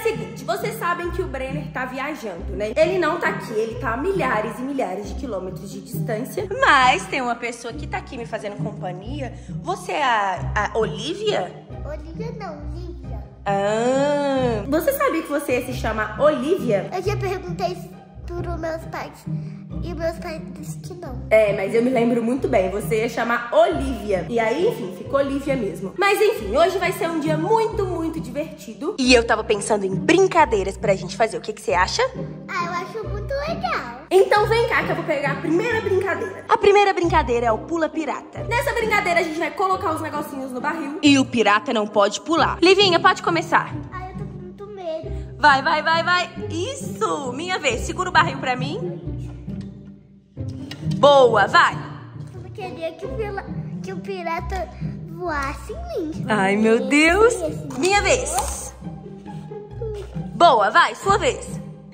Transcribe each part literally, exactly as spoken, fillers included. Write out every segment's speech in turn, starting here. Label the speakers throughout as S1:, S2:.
S1: o seguinte, vocês sabem que o Brenner tá viajando, né? Ele não tá aqui, ele tá a milhares e milhares de quilômetros de distância. Mas tem uma pessoa que tá aqui me fazendo companhia. Você é a, a Olivia?
S2: Olivia não, Lívia.
S1: Ah, você sabia que você se chama Olivia?
S2: Eu já perguntei para os meus pais. E meus pais disseram que não.
S1: É, mas eu me lembro muito bem, você ia chamar Olivia. E aí, enfim, ficou Olivia mesmo. Mas enfim, hoje vai ser um dia muito, muito divertido. E eu tava pensando em brincadeiras pra gente fazer. O que que você acha?
S2: Ah, eu acho muito legal.
S1: Então vem cá que eu vou pegar a primeira brincadeira. A primeira brincadeira é o pula pirata. Nessa brincadeira a gente vai colocar os negocinhos no barril. E o pirata não pode pular. Livinha, pode começar.
S2: Ah, eu tô com muito medo.
S1: Vai, vai, vai, vai. Isso, minha vez. Segura o barril pra mim. Boa, vai.
S2: Eu não queria que o, pila, que o pirata voasse em mim.
S1: Ai, meu Deus. Minha vez. Boa, vai, sua vez.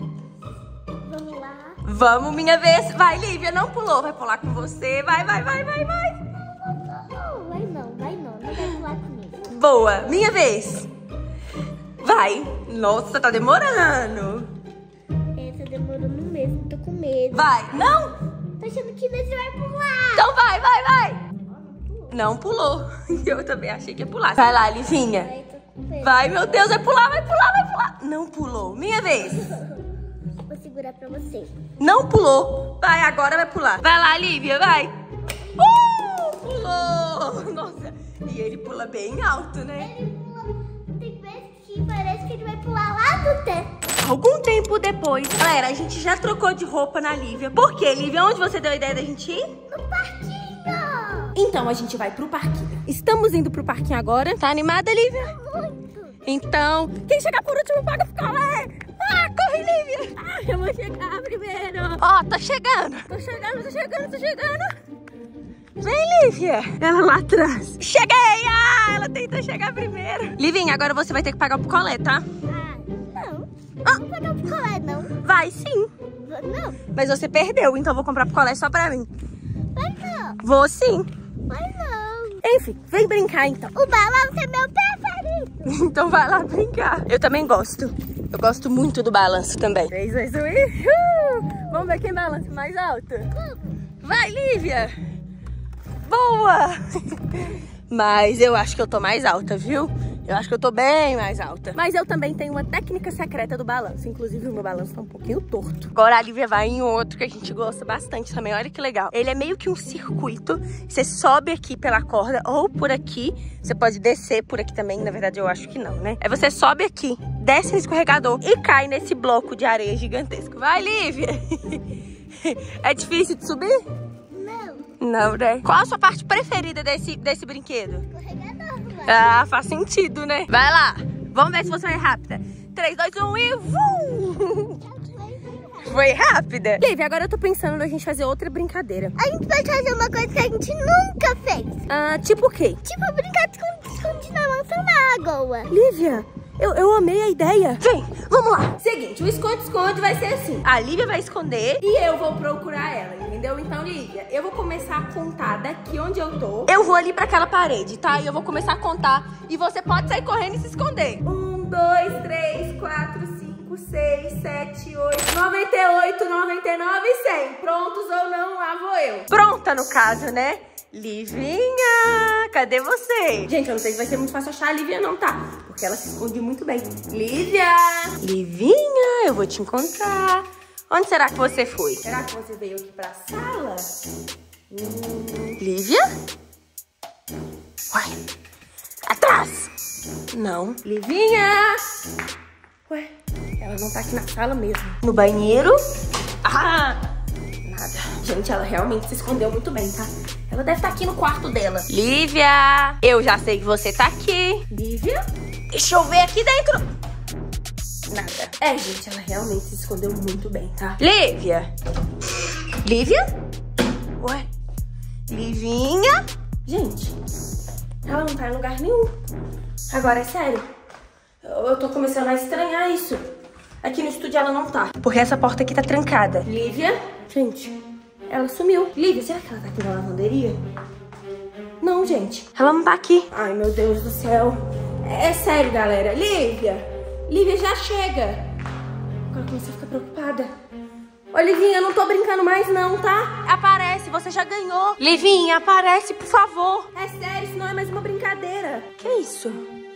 S2: Vamos lá.
S1: Vamos, minha vez. Vai, Lívia, não pulou. Vai pular com você. Vai, vai, vai, vai, vai.
S2: Não, vai não, vai não. Não vai pular comigo.
S1: Boa, minha vez. Vai. Nossa, tá demorando.
S2: Essa demorando mesmo, tô com medo.
S1: Vai, não.
S2: Tô achando que você vai pular.
S1: Então vai, vai, vai. Não pulou. Eu também achei que ia pular. Vai lá, Livinha.
S2: Ai, tô com medo.
S1: Vai, meu Deus, vai pular, vai pular, vai pular. Não pulou. Minha vez.
S2: Vou segurar pra você.
S1: Não pulou. Vai, agora vai pular. Vai lá, Lívia, vai. Uh, pulou. Nossa, e ele pula bem alto, né?
S2: Ele pula. Tem vezes que parece que ele vai pular lá do teto.
S1: Algum tempo depois, galera, a gente já trocou de roupa na Lívia. Por quê, Lívia? Onde você deu a ideia da gente ir?
S2: No parquinho.
S1: Então a gente vai pro parquinho. Estamos indo pro parquinho agora. Tá animada, Lívia?
S2: Muito.
S1: Então, quem chegar por último paga picolé. Ah, corre, Lívia. Ah, eu vou chegar primeiro. Ó, oh, tô chegando. Tô chegando, tô chegando, tô chegando. Vem, Lívia. Ela lá atrás. Cheguei! Ah, ela tentou chegar primeiro. Livinha, agora você vai ter que pagar o picolé, tá?
S2: Ah, não.
S1: Ah.
S2: Não vou pegar o picolé, não.
S1: Vai sim.
S2: Não.
S1: Mas você perdeu, então eu vou comprar picolé só pra mim.
S2: Vai não.
S1: Vou sim.
S2: Vai não.
S1: Enfim, vem brincar então.
S2: O balanço é meu preferido.
S1: Então vai lá brincar. Eu também gosto. Eu gosto muito do balanço também. três, dois, um e... Uh! Vamos ver quem balança mais alto. Vai, Lívia. Boa. Mas eu acho que eu tô mais alta, viu? Eu acho que eu tô bem mais alta. Mas eu também tenho uma técnica secreta do balanço. Inclusive, o meu balanço tá um pouquinho torto. Agora a Lívia vai em outro que a gente gosta bastante também. Olha que legal. Ele é meio que um circuito. Você sobe aqui pela corda ou por aqui. Você pode descer por aqui também. Na verdade, eu acho que não, né? Aí você sobe aqui, desce no escorregador e cai nesse bloco de areia gigantesco. Vai, Lívia! É difícil de subir?
S2: Não.
S1: Não, né? Qual a sua parte preferida desse, desse brinquedo?
S2: Escorregador, vai.
S1: Ah, faz sentido, né? Vai lá. Vamos ver se você vai rápida. três, dois, um e... Vum! Foi rápida. Lívia, agora eu tô pensando na gente fazer outra brincadeira.
S2: A gente vai fazer uma coisa que a gente nunca fez.
S1: Ah, tipo o quê?
S2: Tipo brincar de esconde-esconde na mansão da água.
S1: Lívia, eu, eu amei a ideia. Vem, vamos lá. Seguinte, o esconde-esconde vai ser assim. A Lívia vai esconder e eu vou procurar ela, entendeu? Então, Lívia, eu vou começar a contar daqui onde eu tô. Eu vou ali pra aquela parede, tá? E eu vou começar a contar e você pode sair correndo e se esconder. Um, dois, três, quatro, cinco, seis, sete, oito, noventa e oito, noventa e nove e cem. Prontos ou não, lá vou eu. Pronta, no caso, né? Livinha, cadê você? Gente, eu não sei se vai ser muito fácil achar a Lívia não, tá? Porque ela se esconde muito bem. Lívia! Livinha, eu vou te encontrar. Onde será que você foi? Será que você veio aqui pra sala? Hum... Lívia? Ué, atrás! Não. Livinha! Ué, ela não tá aqui na sala mesmo. No banheiro? Ah! Nada. Gente, ela realmente se escondeu muito bem, tá? Ela deve estar aqui no quarto dela. Lívia! Eu já sei que você tá aqui. Lívia? Deixa eu ver aqui dentro. Nada. É, gente, ela realmente se escondeu muito bem, tá? Lívia! Lívia? Ué? Livinha? Gente, ela não tá em lugar nenhum. Agora, é sério. Eu, eu tô começando a estranhar isso. Aqui no estúdio ela não tá. Porque essa porta aqui tá trancada. Lívia? Gente, ela sumiu. Lívia, será que ela tá aqui na lavanderia? Não, gente. Ela não tá aqui. Ai, meu Deus do céu. É, é sério, galera. Lívia! Lívia, já chega. Agora comecei a ficar preocupada. Ô, Livinha, eu não tô brincando mais não, tá? Aparece, você já ganhou. Livinha, aparece, por favor. É sério, isso não é mais uma brincadeira. Que isso?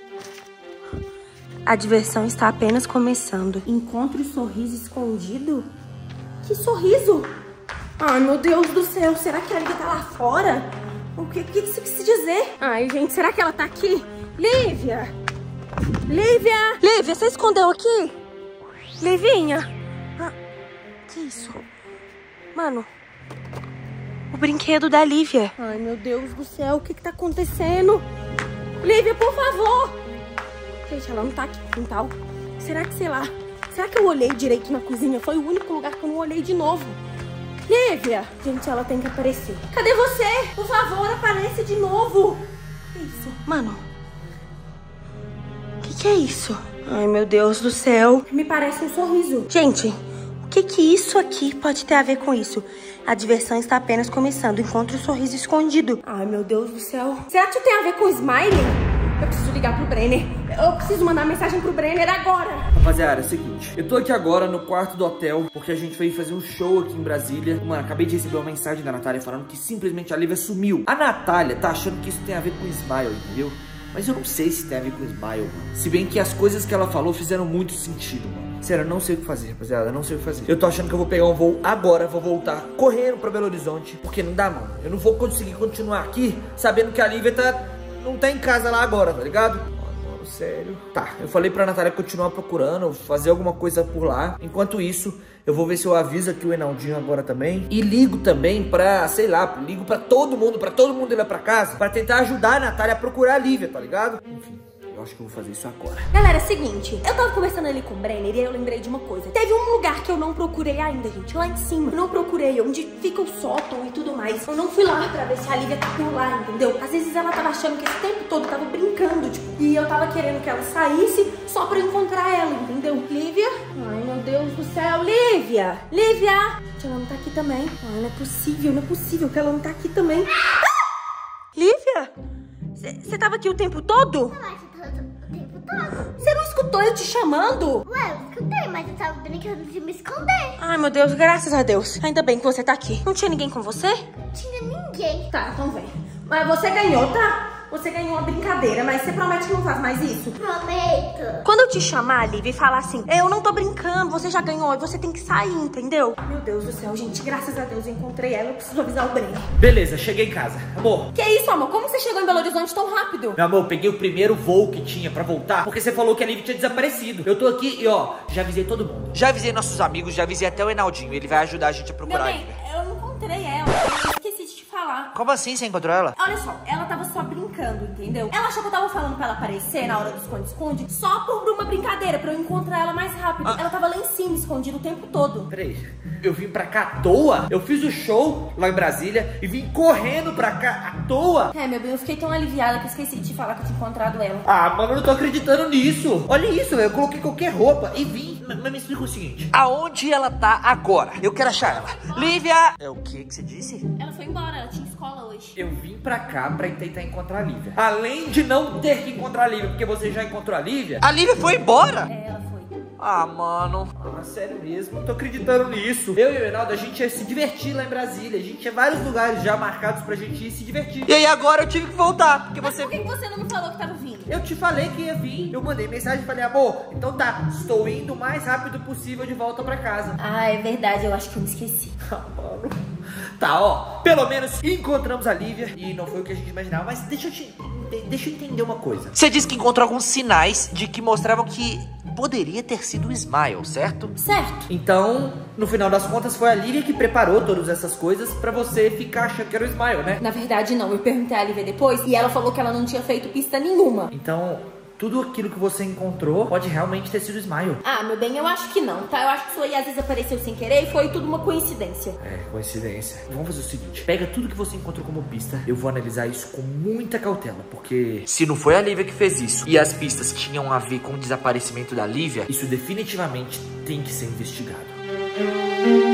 S1: A diversão está apenas começando. Encontre o sorriso escondido? Que sorriso? Ai, meu Deus do céu, será que a Lívia tá lá fora? O que, que isso quis dizer? Ai, gente, será que ela tá aqui? Lívia! Lívia! Lívia, você escondeu aqui? Livinha! Ah, que isso? Mano, o brinquedo da Lívia. Ai, meu Deus do céu, o que que tá acontecendo? Lívia, por favor! Gente, ela não tá aqui no quintal. Será que, sei lá, será que eu olhei direito na cozinha? Foi o único lugar que eu não olhei de novo. Lívia! Gente, ela tem que aparecer. Cadê você? Por favor, apareça de novo. Que isso? Mano, o que que é isso? Ai, meu Deus do céu. Me parece um sorriso. Gente, o que que isso aqui pode ter a ver com isso? A diversão está apenas começando. Encontre o sorriso escondido. Ai, meu Deus do céu. Será que isso tem a ver com o Smiley? Eu preciso ligar pro Brenner. Eu preciso mandar mensagem pro Brenner agora.
S3: Rapaziada, é o seguinte. Eu tô aqui agora no quarto do hotel, porque a gente veio fazer um show aqui em Brasília. Mano, acabei de receber uma mensagem da Natália falando que simplesmente a Lívia sumiu. A Natália tá achando que isso tem a ver com o Smile, entendeu? Mas eu não sei se tem a ver com o Smile, mano. Se bem que as coisas que ela falou fizeram muito sentido, mano. Sério, eu não sei o que fazer, rapaziada. Eu não sei o que fazer. Eu tô achando que eu vou pegar um voo agora, vou voltar correndo pra Belo Horizonte. Porque não dá, mano. Eu não vou conseguir continuar aqui sabendo que a Lívia tá... não tá em casa lá agora, tá ligado? Mano, sério. Tá, eu falei pra Natália continuar procurando, fazer alguma coisa por lá. Enquanto isso, eu vou ver se eu aviso aqui o Enaldinho agora também. E ligo também pra, sei lá, ligo pra todo mundo, pra todo mundo ir lá pra casa, pra tentar ajudar a Natália a procurar a Lívia, tá ligado? Enfim. Eu acho que eu vou fazer isso agora.
S1: Galera, é o seguinte, eu tava conversando ali com o Brenner e aí eu lembrei de uma coisa. Teve um lugar que eu não procurei ainda, gente, lá em cima. Eu não procurei, onde fica o sótão e tudo mais. Eu não fui lá pra ver se a Lívia tá por lá, entendeu? Às vezes ela tava achando que esse tempo todo tava brincando, tipo, e eu tava querendo que ela saísse só pra eu encontrar ela, entendeu? Lívia? Ai, meu Deus do céu, Lívia! Lívia! Gente, ela não tá aqui também. Ai, não é possível, não é possível que ela não tá aqui também. Ah! Lívia? Você tava aqui o tempo todo? Você não escutou eu te chamando?
S2: Ué, eu escutei, mas eu tava brincando de me esconder.
S1: Ai, meu Deus, graças a Deus. Ainda bem que você tá aqui. Não tinha ninguém com você?
S2: Não tinha ninguém.
S1: Tá, então vem. Mas você ganhou, tá? Você ganhou uma brincadeira, mas você promete que não faz mais isso?
S2: Prometo.
S1: Quando eu te chamar, Lívia, e falar assim, eu não tô brincando, você já ganhou, e você tem que sair, entendeu? Meu Deus do céu, gente, graças a Deus eu encontrei ela, eu preciso avisar o Brenner.
S3: Beleza, cheguei em casa. Amor.
S1: Que isso, amor? Como você chegou em Belo Horizonte tão rápido?
S3: Meu amor, eu peguei o primeiro voo que tinha pra voltar, porque você falou que a Lívia tinha desaparecido. Eu tô aqui e, ó, já avisei todo mundo. Já avisei nossos amigos, já avisei até o Enaldinho. Ele vai ajudar a gente a procurar.
S1: Meu bem, eu não encontrei ela, eu esqueci de te falar.
S3: Como assim você encontrou ela?
S1: Olha só, ela tava só brincando, entendeu? Ela achou que eu tava falando pra ela aparecer na hora do esconde-esconde só por uma brincadeira, pra eu encontrar ela mais rápido. Ah. Ela tava lá em cima, escondida o tempo todo.
S3: Peraí, eu vim pra cá à toa? Eu fiz o show lá em Brasília e vim correndo pra cá à toa?
S1: É, meu bem, eu fiquei tão aliviada que eu esqueci de te falar que eu tinha encontrado ela.
S3: Ah, mano, eu não tô acreditando nisso. Olha isso, velho, eu coloquei qualquer roupa e vim. Mas me explica o seguinte, aonde ela tá agora? Eu quero achar ela. Lívia! É o que que você disse?
S1: Ela foi embora, ela tinha escola hoje.
S3: Eu vim pra cá pra tentar encontrar a Lívia. Além de não ter que encontrar a Lívia, porque você já encontrou a Lívia. A Lívia foi embora?
S1: É, ela foi.
S3: Ah, mano. Ah, sério mesmo, não tô acreditando nisso. Eu e o Reinaldo, a gente ia se divertir lá em Brasília. A gente tinha vários lugares já marcados pra gente ir se divertir. E aí agora eu tive que voltar, porque
S1: Mas
S3: você...
S1: por que você não me falou que tava vindo?
S3: Eu te falei que ia vir. Eu mandei mensagem e falei, amor, então tá, estou indo o mais rápido possível de volta pra casa.
S1: Ah, é verdade, eu acho que eu me esqueci.
S3: Ah, mano. Tá, ó, pelo menos encontramos a Lívia. E não foi o que a gente imaginava, mas deixa eu te... Deixa eu entender uma coisa. Você disse que encontrou alguns sinais de que mostravam que poderia ter sido o Smile, certo?
S1: Certo.
S3: Então, no final das contas, foi a Lívia que preparou todas essas coisas pra você ficar achando que era o Smile, né?
S1: Na verdade, não. Eu perguntei a Lívia depois e ela falou que ela não tinha feito pista nenhuma.
S3: Então... tudo aquilo que você encontrou pode realmente ter sido o Smile.
S1: Ah, meu bem, eu acho que não, tá? Eu acho que isso aí às vezes apareceu sem querer e foi tudo uma coincidência.
S3: É, coincidência. Vamos fazer o seguinte, pega tudo que você encontrou como pista, eu vou analisar isso com muita cautela, porque... se não foi a Lívia que fez isso e as pistas tinham a ver com o desaparecimento da Lívia, isso definitivamente tem que ser investigado.